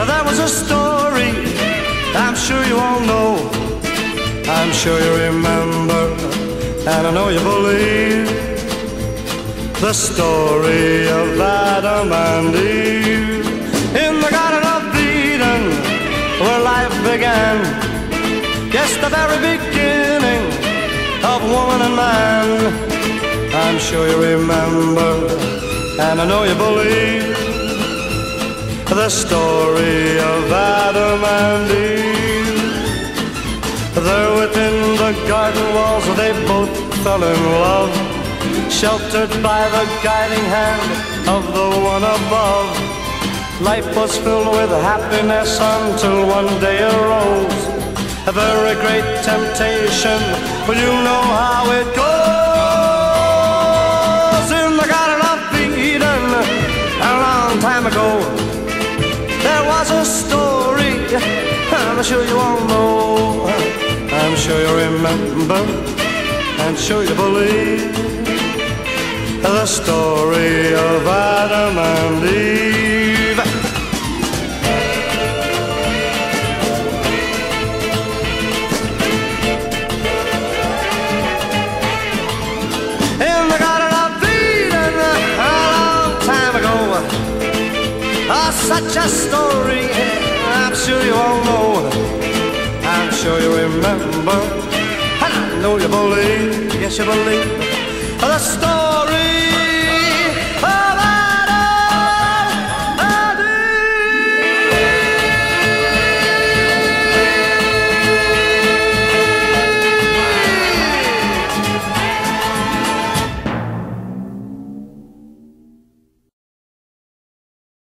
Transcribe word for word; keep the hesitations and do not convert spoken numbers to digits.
there was a story I'm sure you all know. I'm sure you remember, and I know you believe the story of Adam and Eve in the Garden of Eden, where life began. Yes, the very beginning of woman and man. I'm sure you remember, and I know you believe the story of Adam and Eve. There within the garden walls they both fell in love, sheltered by the guiding hand of the one above. Life was filled with happiness until one day arose a very great temptation. Well, you know how it goes. In the Garden of Eden, a long time ago, there was a story I'm sure you all know. I'm sure you remember, I'm sure you believe the story of Adam and Eve. In the Garden of Eden, a long time ago, oh, such a story I'm sure you all know. I'm sure you remember, and I know you believe, yes you believe the story